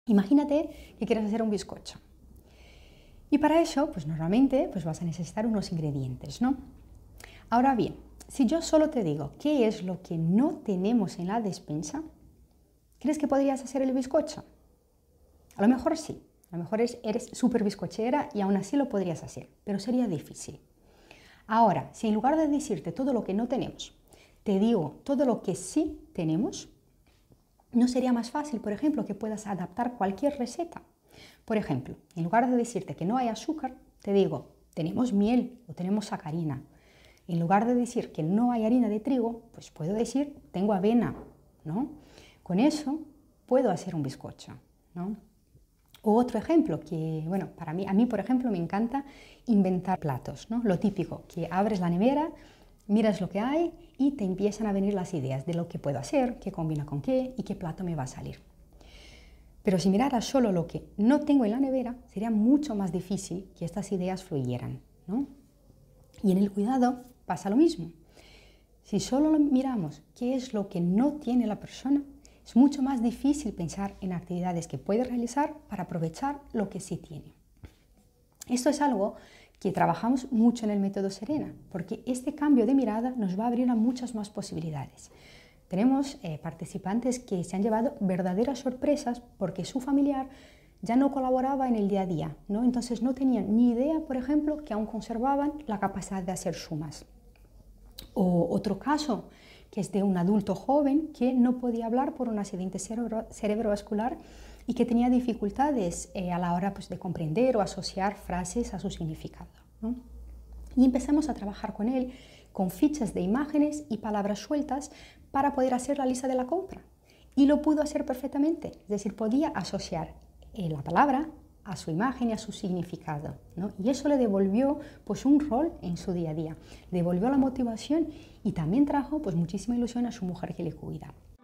Imagínate que quieres hacer un bizcocho. Y para eso, pues normalmente vas a necesitar unos ingredientes, ¿no? Ahora bien, si yo solo te digo qué es lo que no tenemos en la despensa, ¿crees que podrías hacer el bizcocho? A lo mejor sí, a lo mejor eres súper bizcochera y aún así lo podrías hacer, pero sería difícil. Ahora, si en lugar de decirte todo lo que no tenemos, te digo todo lo que sí tenemos, ¿no sería más fácil, por ejemplo, que puedas adaptar cualquier receta? Por ejemplo, en lugar de decirte que no hay azúcar, te digo, tenemos miel o tenemos sacarina. En lugar de decir que no hay harina de trigo, pues puedo decir, tengo avena, ¿no? Con eso puedo hacer un bizcocho, ¿no? O otro ejemplo que, bueno, a mí, por ejemplo, me encanta inventar platos, ¿no? Lo típico, que abres la nevera, miras lo que hay y te empiezan a venir las ideas de lo que puedo hacer, qué combina con qué y qué plato me va a salir. Pero si miraras solo lo que no tengo en la nevera, sería mucho más difícil que estas ideas fluyeran, ¿no? Y en el cuidado pasa lo mismo. Si solo miramos qué es lo que no tiene la persona, es mucho más difícil pensar en actividades que puede realizar para aprovechar lo que sí tiene. Esto es algo que trabajamos mucho en el método Serena, porque este cambio de mirada nos va a abrir a muchas más posibilidades. Tenemos participantes que se han llevado verdaderas sorpresas porque su familiar ya no colaboraba en el día a día, ¿no? Entonces no tenían ni idea, por ejemplo, que aún conservaban la capacidad de hacer sumas. O otro caso, que es de un adulto joven que no podía hablar por un accidente cerebrovascular y que tenía dificultades a la hora de comprender o asociar frases a su significado, ¿no? Y empezamos a trabajar con él con fichas de imágenes y palabras sueltas para poder hacer la lista de la compra. Y lo pudo hacer perfectamente, es decir, podía asociar la palabra a su imagen y a su significado, ¿no? Y eso le devolvió un rol en su día a día, le devolvió la motivación y también trajo muchísima ilusión a su mujer que le cuida.